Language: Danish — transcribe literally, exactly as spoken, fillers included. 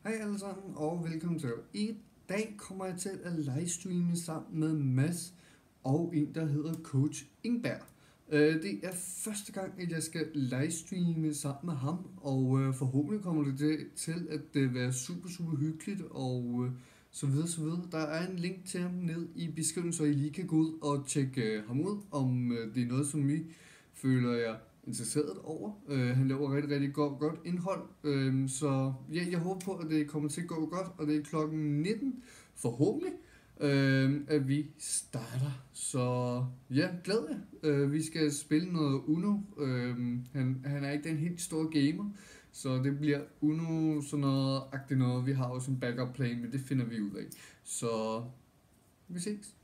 Hej alle sammen og velkommen til. I dag kommer jeg til at livestreame sammen med Mads og en der hedder Coach Ingberg. Det er første gang at jeg skal livestreame sammen med ham, og forhåbentlig kommer det til at være super super hyggeligt og så videre så videre. Der er en link til ham ned i beskrivelsen, så I lige kan gå ud og tjekke ham ud, om det er noget som I føler jer interesseret over. Uh, han laver rigtig, rigtig godt, godt indhold, uh, så ja, jeg håber på, at det kommer til at gå godt, og det er klokken nitten, forhåbentlig, uh, at vi starter. Så ja, glæd jer. Uh, vi skal spille noget Uno. Uh, han, han er ikke den helt store gamer, så det bliver Uno sådan noget agtigt noget. Vi har også en backup plan, men det finder vi ud af. Så vi ses.